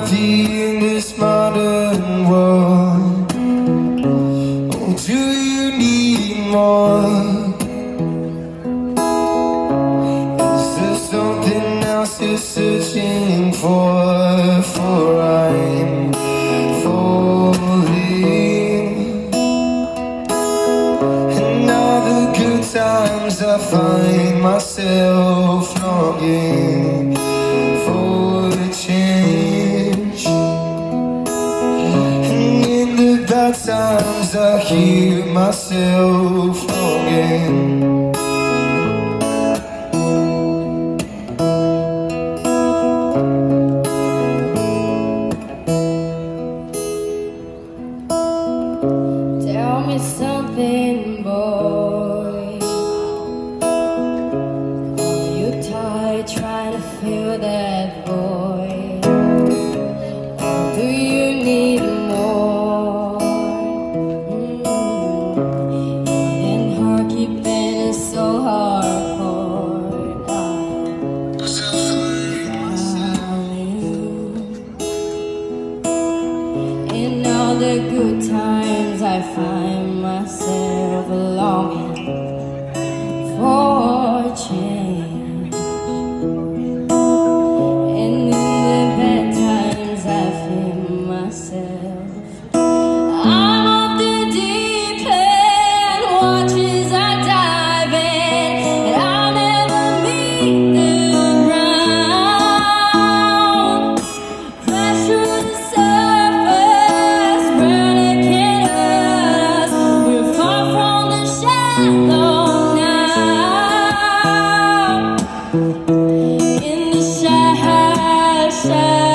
happy in this modern world? Or do you need more? Is there something else you're searching for? For I'm falling. And all the good times I find myself longing for a change. And in the bad times I hear myself longing. Tell me something, boy. Are you tired trying to fill that void? Or do you need more? And heart keep bending so hardcore. In all the good times I find myself longing for change. And in the bad times I feel myself I'm off the deep end, watches I dive in, and I'll never meet the ground. Crash through the surface, burning can hurt us. We're far from the shallow now. In the shallow.